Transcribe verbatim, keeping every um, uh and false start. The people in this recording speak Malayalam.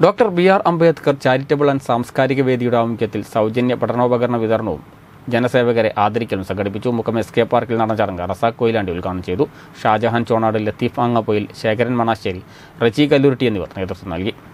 Doctor B R Ambedkar charitable and സാംസ്കാരിക വേദിയുടെ ആഭിമുഖ്യത്തിൽ സൗജന്യ പഠനോപകരണ വിതരണവും ജനസേവകരെ ആദരിക്കലും സംഘടിപ്പിച്ചു. മുക്കം എസ് കെ പാർക്കിൽ നടന്ന ചടങ്ങ് റസാഖ് കൊയിലാണ്ടി ഉദ്ഘാടനം ചെയ്തു. ഷാജഹാൻ ചോണാട്, ലത്തീഫ് ആങ്ങാപ്പൊയിൽ, ശേഖരൻ മണാശ്ശേരി, റജി കല്ലൂരിട്ടി എന്നിവർ നേതൃത്വം നൽകി.